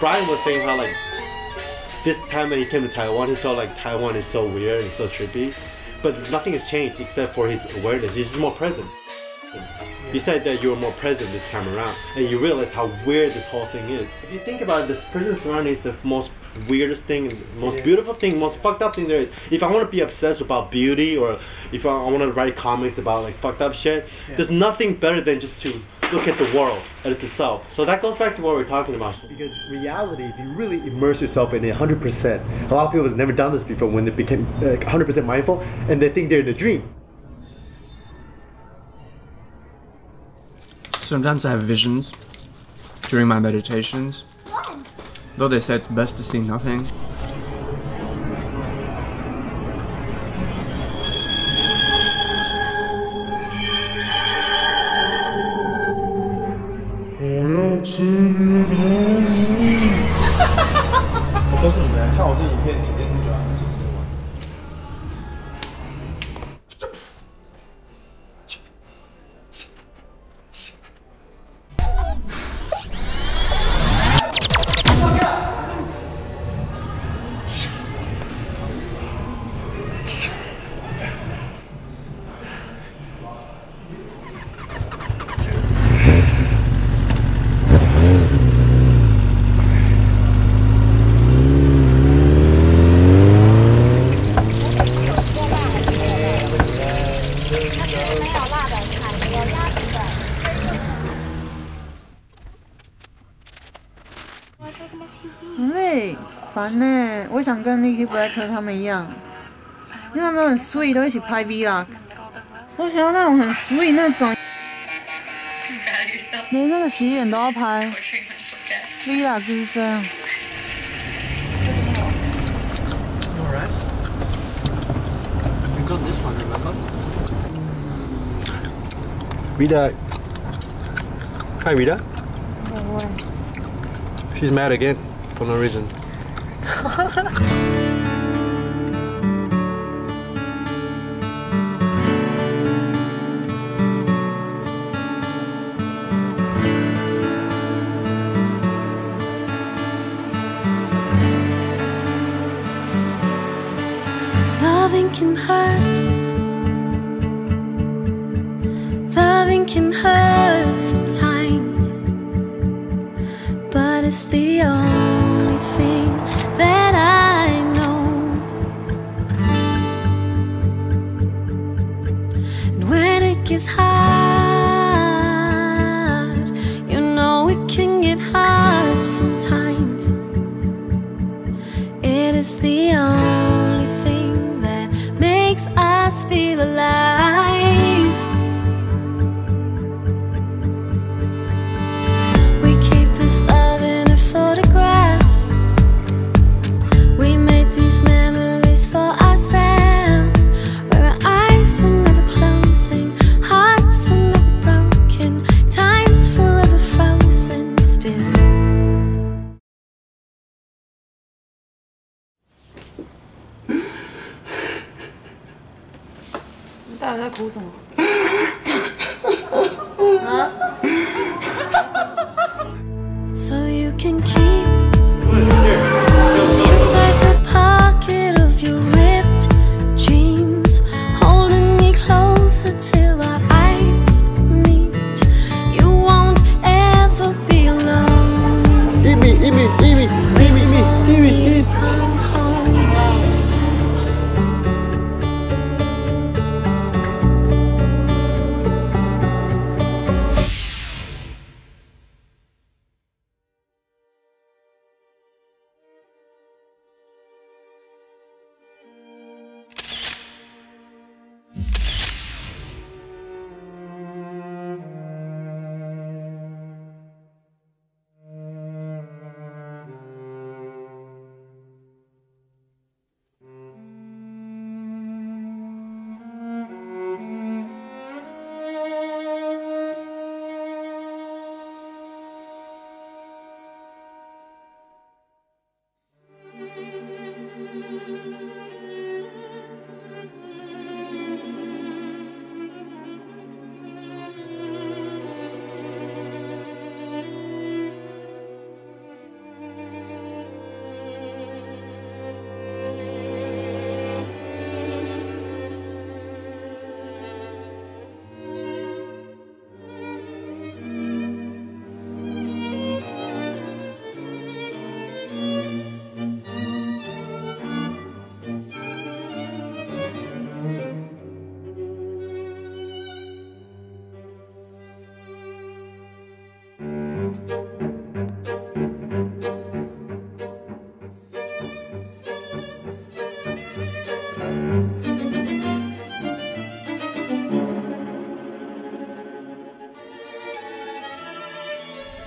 Brian was saying how like this time that he came to Taiwan, he felt like Taiwan is so weird and so trippy, but nothing has changed except for his awareness. He's just more present. You said that you were more present this time around, and you realize how weird this whole thing is. If you think about it, this prison surrounding is the most weirdest thing, most beautiful thing, most fucked up thing there is. If I want to be obsessed about beauty, or if I want to write comics about like fucked up shit, there's nothing better than just to look at the world as itself. So that goes back to what we're talking about. Because reality, if you really immerse yourself in it 100%, a lot of people have never done this before when they became 100% mindful, and they think they're in a dream. Sometimes I have visions during my meditations, though they say it's best to see nothing. 很累，烦呢。我想跟 Nicky Black 他们一样，因为他们很 sweet， 都一起拍 vlog。我想要那种很 sweet 那种，连那个洗脸都要拍 vlog 就是这样。 We got this one, remember? Rita. Hi, Rita. She's mad again for no reason. Loving can hurt. Loving can hurt sometimes, but it's the only thing that I know. And when it gets hard, you know it can get hard sometimes. It is the only thing that makes us feel alive. We keep this love in a photograph. We made these memories for ourselves, where our eyes are never closing, hearts are never broken, time's forever frozen still. 你到底在哭什么？啊？ So you can keep inside the pocket of your ripped jeans, holding me closer till our eyes meet. You won't ever be alone. Eat me, eat me, eat me, eat me, eat me, eat me, eat me. Come home.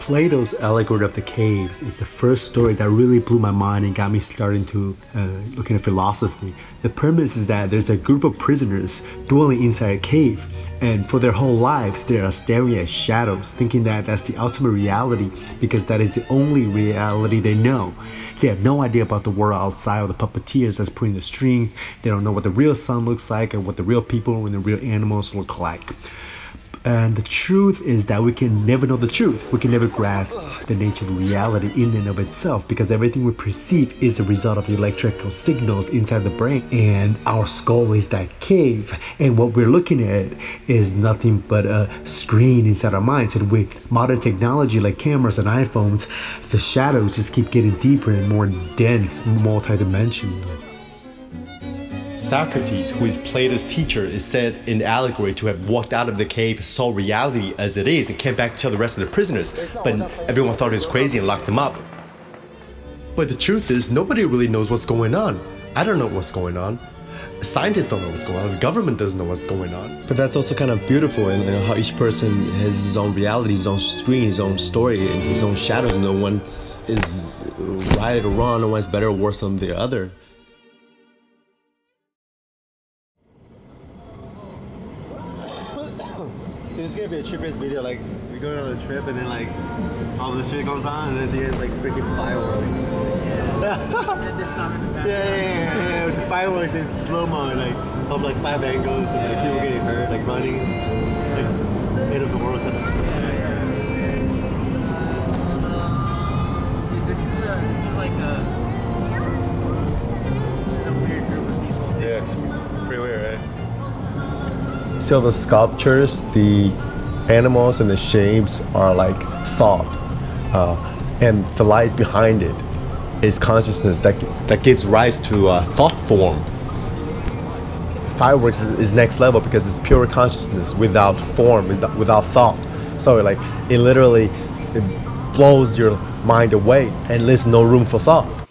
Plato's allegory of the caves is the first story that really blew my mind and got me starting to looking at philosophy. The premise is that there's a group of prisoners dwelling inside a cave, and for their whole lives they are staring at shadows, thinking that that's the ultimate reality because that is the only reality they know. They have no idea about the world outside of the puppeteers that's pulling the strings. They don't know what the real sun looks like and what the real people and the real animals look like. And the truth is that we can never know the truth. We can never grasp the nature of reality in and of itself because everything we perceive is a result of electrical signals inside the brain. And our skull is that cave. And what we're looking at is nothing but a screen inside our minds. And with modern technology like cameras and iPhones, the shadows just keep getting deeper and more dense, multidimensional. Socrates, who is Plato's teacher, is said in the allegory to have walked out of the cave, saw reality as it is, and came back to tell the rest of the prisoners, but everyone thought he was crazy and locked him up. But the truth is, nobody really knows what's going on. I don't know what's going on. Scientists don't know what's going on. The government doesn't know what's going on. But that's also kind of beautiful, and how each person has his own reality, his own screen, his own story, and his own shadows. No one is right or wrong. No one's better or worse than the other. This is gonna be a trip-ass video, like we're going on a trip and then like all this shit goes on and then at the end like freaking fireworks. Yeah, with the fireworks in slow-mo and like from like 5 angles and like people getting hurt, like running, like end of the world kind of shit. This is a weird group of people. Yeah, pretty weird, right? So the sculptures, the animals and the shapes are like thought, and the light behind it is consciousness that gives rise to thought form. Fireworks is next level because it's pure consciousness without form, without thought. So like it blows your mind away and leaves no room for thought.